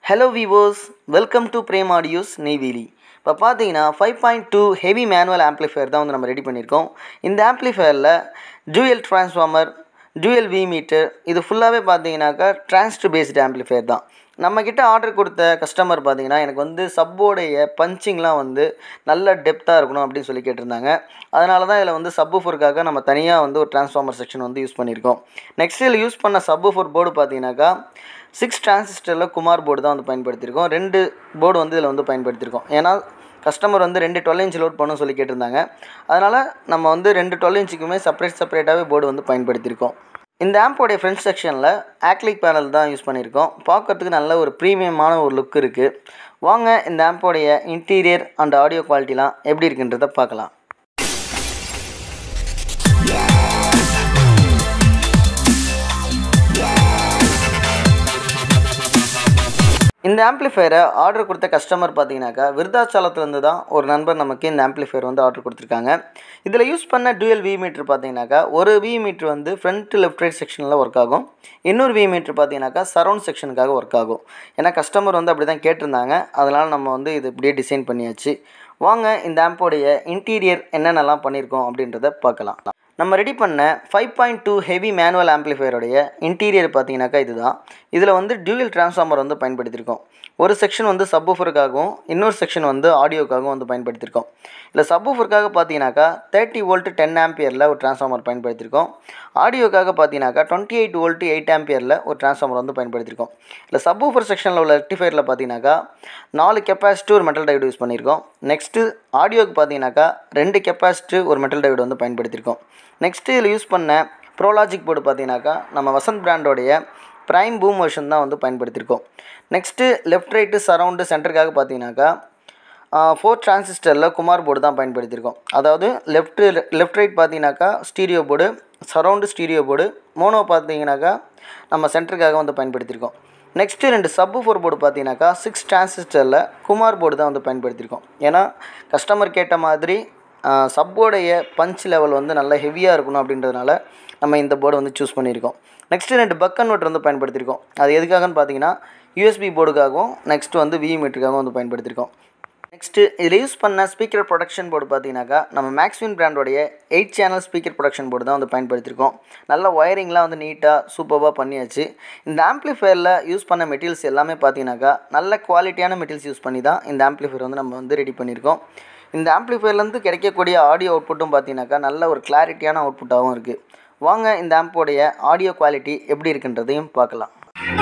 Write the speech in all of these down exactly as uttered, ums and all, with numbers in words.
Hello viewers, welcome to Prem Audio's Neyveli. இப்போ பார்த்தீங்கன்னா five point two heavy manual amplifier தான் வந்து நம்ம ரெடி பண்ணியிருக்கோம். இந்த ஆம்ப்ளிஃபையரில் dual transformer, dual V meter, இது ஃபுல்லாகவே பார்த்தீங்கன்னாக்கா டிரான்சிஸ்டர் பேஸ்டு ஆம்ப்ளிஃபையர் தான். நம்மக்கிட்ட ஆர்டர் கொடுத்த கஸ்டமர் பார்த்தீங்கன்னா எனக்கு வந்து சப்போடைய பஞ்சிங்லாம் வந்து நல்ல டெப்த்தாக இருக்கணும் அப்படின்னு சொல்லி கேட்டிருந்தாங்க. அதனால தான் இதில் வந்து சப்வூஃபருக்காக நம்ம தனியாக வந்து ஒரு டிரான்ஸ்ஃபார்மர் செக்ஷன் வந்து யூஸ் பண்ணியிருக்கோம். நெக்ஸ்ட் இதில் யூஸ் பண்ண சப்வூஃபர் போர்டு பார்த்தீங்கன்னாக்கா சிக்ஸ் டிரான்சிஸ்டரில் குமார் போர்டு தான் வந்து பயன்படுத்தியிருக்கோம். ரெண்டு போர்டு வந்து இதில் வந்து பயன்படுத்தியிருக்கோம். ஏன்னா கஸ்டமர் வந்து ரெண்டு டுவெல் இன்ச் லோட் பண்ணணும்னு சொல்லி கேட்டிருந்தாங்க. அதனால் நம்ம வந்து ரெண்டு டுவெல் இன்ச்சுக்குமே செப்பரேட் செப்பரேட்டாகவே போர்டு வந்து பயன்படுத்தியிருக்கோம். இந்த ஆம்போடைய ஃப்ரண்ட் செக்ஷனில் ஆக்லிக் பேனல் தான் யூஸ் பண்ணியிருக்கோம். பார்க்குறதுக்கு நல்ல ஒரு ப்ரீமியமான ஒரு லுக் இருக்குது. வாங்க இந்த ஆம்போடைய இன்டீரியர் அண்ட் ஆடியோ குவாலிட்டிலாம் எப்படி இருக்குன்றதை பார்க்கலாம். இந்த ஆம்ப்ளிஃபையரை ஆர்டர் கொடுத்த கஸ்டமர் பார்த்தீங்கன்னாக்கா விருதாச்சலத்துலேருந்து தான் ஒரு நண்பர் நமக்கு இந்த ஆம்ப்ளிஃபையர் வந்து ஆர்டர் கொடுத்துருக்காங்க. இதில் யூஸ் பண்ண டூயல் வி மீட்ரு பார்த்தீங்கன்னாக்கா ஒரு வி மீட்ரு வந்து ஃப்ரண்ட் லெஃப்ட் ரைட் செக்ஷனில் ஒர்க் ஆகும். இன்னொரு வி மீட்ரு பார்த்தீங்கன்னாக்கா சரௌண்ட் செக்ஷனுக்காக ஒர்க் ஆகும். ஏன்னா கஸ்டமர் வந்து அப்படி தான் கேட்டிருந்தாங்க. அதனால் நம்ம வந்து இது இப்படியே டிசைன் பண்ணியாச்சு. வாங்க இந்த ஆம்போடைய இன்டீரியர் என்னென்னலாம் பண்ணியிருக்கோம் அப்படின்றத பார்க்கலாம். நம்ம ரெடி பண்ண five point two heavy manual ஆம்ப்ளிஃபையருடைய இன்டீரியர் பார்த்தீங்கன்னாக்கா இது தான். இதில் வந்து டியூயல் டிரான்ஸ்ஃபார்மர் வந்து பயன்படுத்தியிருக்கோம். ஒரு செக்ஷன் வந்து சப்வூஃபருக்காகவும் இன்னொரு செக்ஷன் வந்து ஆடியோக்காகவும் வந்து பயன்படுத்தியிருக்கோம். இல்லை சப்வூஃபருக்காக பார்த்தீங்கன்னாக்கா தேர்ட்டி வோல்ட்டு டென் ஆம்பியரில் ஒரு டிரான்ஸ்ஃபார்மர் பயன்படுத்தியிருக்கோம். ஆடியோக்காக பார்த்தீங்கன்னாக்கா டுவெண்ட்டி எயிட் வோல்ட்டு எயிட் ஆம்பியரில் ஒரு டிரான்ஸ்ஃபார்மர் வந்து பயன்படுத்தியிருக்கோம். இல்லை சப்வூஃபர் செக்ஷனில் உள்ள ரெக்டிஃபையரில் பார்த்தீங்கன்னாக்கா நாலு கெப்பாசிட்டி ஒரு மெட்டல் டையோடு யூஸ் பண்ணியிருக்கோம். நெக்ஸ்ட்டு ஆடியோக்கு பார்த்தீங்கன்னாக்கா ரெண்டு கெப்பாசிட்டி ஒரு மெட்டல் டையோடு வந்து பயன்படுத்தியிருக்கோம். நெக்ஸ்ட்டு இதில் யூஸ் பண்ண ப்ரோலாஜிக் போர்டு பார்த்தீங்கன்னாக்கா நம்ம வசந்த் பிராண்டோடைய ப்ரைம் பூம் வெர்ஷன் தான் வந்து பயன்படுத்தியிருக்கோம். நெக்ஸ்ட்டு லெஃப்ட் ரைட்டு சரௌண்டு சென்டருக்காக பார்த்தீங்கன்னாக்கா ஃபோர் டிரான்சிஸ்டரில் குமார் போர்டு தான் பயன்படுத்தியிருக்கோம். அதாவது லெஃப்ட்டு லெஃப்ட் ரைட் பார்த்தீங்கன்னாக்கா stereo board, surround stereo board, mono பார்த்தீங்கன்னாக்கா நம்ம சென்டருக்காக வந்து பயன்படுத்தியிருக்கோம். நெக்ஸ்ட்டு ரெண்டு சப்வூஃபர் போர்டு பார்த்தீங்கன்னாக்கா சிக்ஸ் டிரான்சிஸ்டரில் குமார் போர்டு தான் வந்து பயன்படுத்தியிருக்கோம். ஏன்னா கஸ்டமர் கேட்ட மாதிரி சப்போடைய பஞ்ச் லெவல் வந்து நல்லா ஹெவியாக இருக்கணும் அப்படின்றதுனால நம்ம இந்த போர்டு வந்து சூஸ் பண்ணியிருக்கோம். நெக்ஸ்ட்டு ரெண்டு பக் கன்வெர்ட்டர் வந்து பயன்படுத்தியிருக்கோம். அது எதுக்காகன்னு பார்த்தீங்கன்னா யூஎஸ்பி போர்டுக்காகவும் நெக்ஸ்ட்டு வந்து வி மீட்டருக்காகவும் வந்து பயன்படுத்தியிருக்கோம். நெக்ஸ்ட்டு இதில் யூஸ் பண்ண ஸ்பீக்கர் ப்ரொடக்ஷன் போர்டு பார்த்தீங்கன்னாக்கா நம்ம மேக்ஸ்வின் பிராண்டோடைய eight channel speaker protection board தான் வந்து பயன்படுத்தியிருக்கோம். நல்ல ஒயரிங்லாம் வந்து நீட்டாக சூப்பராக பண்ணியாச்சு. இந்த ஆம்ப்ளிஃபையரில் யூஸ் பண்ண மெட்டீரியல்ஸ் எல்லாமே பார்த்தீங்கன்னாக்கா நல்ல குவாலிட்டியான மெட்டீரியல்ஸ் யூஸ் பண்ணி தான் இந்த ஆம்ப்ளிஃபையர் வந்து நம்ம வந்து ரெடி பண்ணியிருக்கோம். இந்த ஆம்ப்ளிஃபையர்லேருந்து கிடைக்கக்கூடிய ஆடியோ அவுட்புட்டும் பார்த்தீங்கன்னாக்கா நல்ல ஒரு கிளாரிட்டியான அவுட்புட்டாகவும் இருக்குது. வாங்க இந்த ஆம்போடைய ஆடியோ குவாலிட்டி எப்படி இருக்குன்றதையும் பார்க்கலாம்.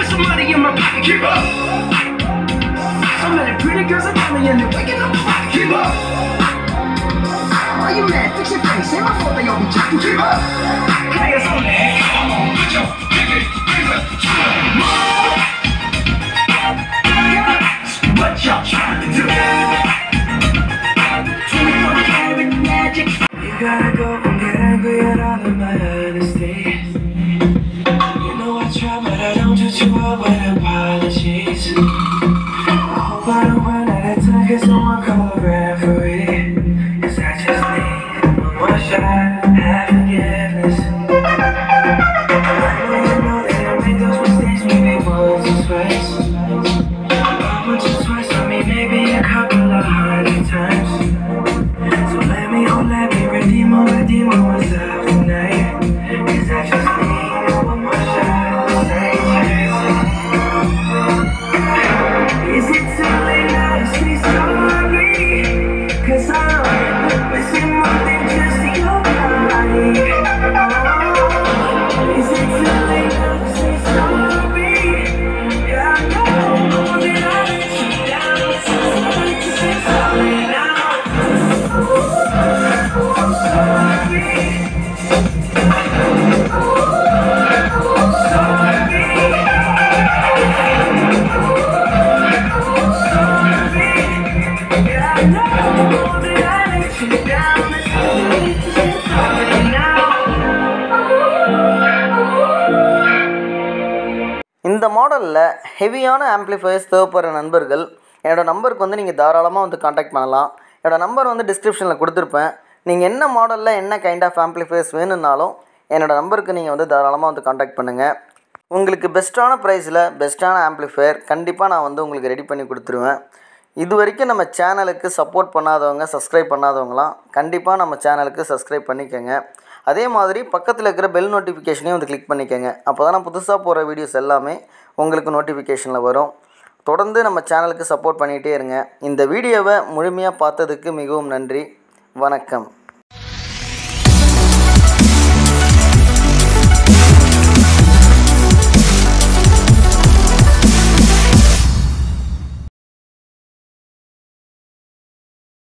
Gotta go and get angry at all of my honesty. You know I try, but I don't do too well with apologies. I hope I don't run out of time, cause someone call a referee. Cause I just need one more shot, have forgiveness. I know you know that I made those mistakes maybe once or twice. Once or twice, I mean maybe a couple of hundred times. So let me, oh let me redeem, oh redeem myself tonight. Cause I just need one more shot, take chances. Is it too late now to say sorry? Cause I'm missing more than just your body. Oh, is it too late now to say sorry? Yeah, I know that I let you down. It's too late to say sorry now. இந்த மாடலில் ஹெவியான amplifiers தேவைப்படுற நண்பர்கள் என்னோடய நம்பருக்கு வந்து நீங்கள் தாராளமாக வந்து காண்டாக்ட் பண்ணலாம். என்னோடய நம்பர் வந்து டிஸ்கிரிப்ஷனில் கொடுத்துருப்பேன். நீங்கள் என்ன மாடலில் என்ன கைண்ட் ஆஃப் ஆம்ப்ளிஃபையர்ஸ் வேணும்னாலும் என்னோடய நம்பருக்கு நீங்கள் வந்து தாராளமாக வந்து காண்டாக்ட் பண்ணுங்கள். உங்களுக்கு பெஸ்ட்டான ப்ரைஸில் பெஸ்ட்டான ஆம்ப்ளிஃபையர் கண்டிப்பாக நான் வந்து உங்களுக்கு ரெடி பண்ணி கொடுத்துருவேன். இது வரைக்கும் நம்ம சேனலுக்கு சப்போர்ட் பண்ணாதவங்க, சப்ஸ்கிரைப் பண்ணாதவங்களாம் கண்டிப்பாக நம்ம சேனலுக்கு சப்ஸ்கிரைப் பண்ணிக்கோங்க. அதே மாதிரி பக்கத்தில் இருக்கிற பெல் நோட்டிஃபிகேஷனையும் வந்து கிளிக் பண்ணிக்கோங்க. அப்போ தான் நான் புதுசாக போகிற வீடியோஸ் எல்லாமே உங்களுக்கு நோட்டிஃபிகேஷனில் வரும். தொடர்ந்து நம்ம சேனலுக்கு சப்போர்ட் பண்ணிகிட்டே இருங்க. இந்த வீடியோவை முழுமையாக பார்த்ததுக்கு மிகவும் நன்றி. வணக்கம்.